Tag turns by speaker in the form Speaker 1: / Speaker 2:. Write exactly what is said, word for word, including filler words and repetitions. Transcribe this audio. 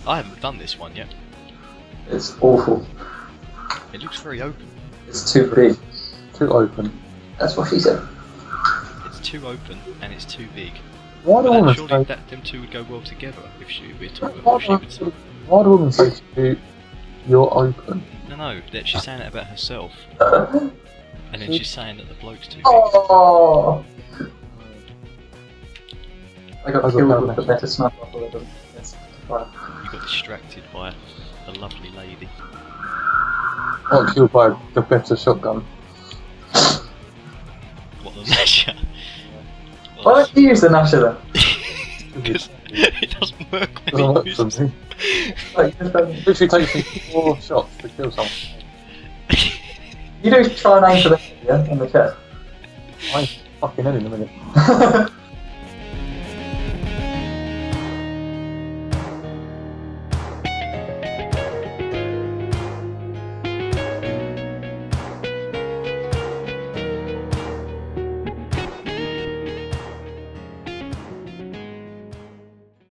Speaker 1: I haven't done this one yet.
Speaker 2: It's awful.
Speaker 1: It looks very open.
Speaker 2: It's too big.
Speaker 3: Too open.
Speaker 2: That's what she said.
Speaker 1: It's too open and it's too big.
Speaker 3: Why do
Speaker 1: But then
Speaker 3: women
Speaker 1: surely
Speaker 3: say?
Speaker 1: that them two would go well together if she we're talking
Speaker 3: Why
Speaker 1: about what
Speaker 3: do,
Speaker 1: she would say.
Speaker 3: why do women say to you, "You're open"?
Speaker 1: No, no, that she's saying that about herself, and then she's saying that the bloke's too big.
Speaker 2: Oh! I got
Speaker 3: I got
Speaker 2: killed
Speaker 3: that
Speaker 2: with the
Speaker 3: message.
Speaker 2: better sniper bullet than this. Fine.
Speaker 1: You got distracted by a lovely lady.
Speaker 3: Not killed by the better shotgun.
Speaker 1: What the measure?
Speaker 2: Why don't you use the Nasher then?
Speaker 1: Because it doesn't work when
Speaker 3: Doesn't
Speaker 1: you
Speaker 3: work
Speaker 1: use
Speaker 3: for
Speaker 1: it.
Speaker 3: me.
Speaker 2: Like, just, um,
Speaker 3: It literally takes me four shots to kill someone.
Speaker 2: you do try and aim for the head, yeah, on the chest.
Speaker 3: I'm fucking in in a minute.